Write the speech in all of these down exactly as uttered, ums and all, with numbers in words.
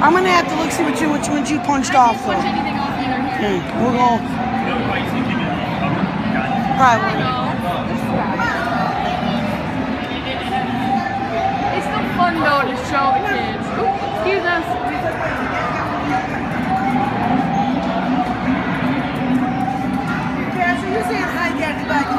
I'm gonna have to look see which which ones you punched off though. Punch anything off either here. Okay, we'll go. Probably. It's still fun though to show the kids. Ooh, excuse us. Yeah, so you're saying hi, Daddy, buddy.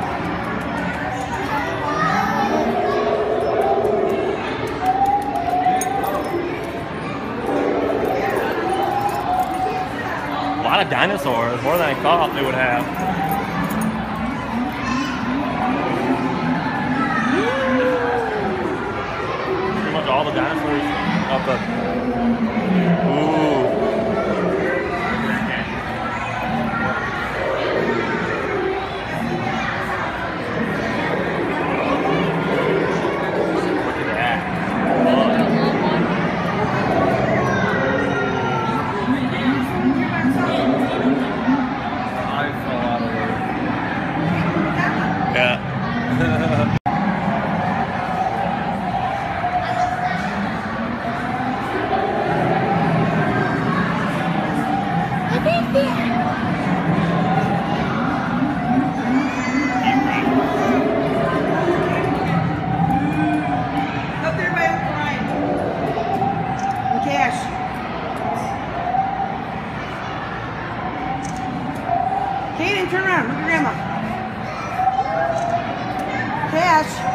A lot of dinosaurs, more than I thought they would have. Pretty much all the dinosaurs up the. Ooh. Look at that. Yeah. Up there by Uncle Ryan. Cash. Kaden, turn around. Look at Grandma. Cash.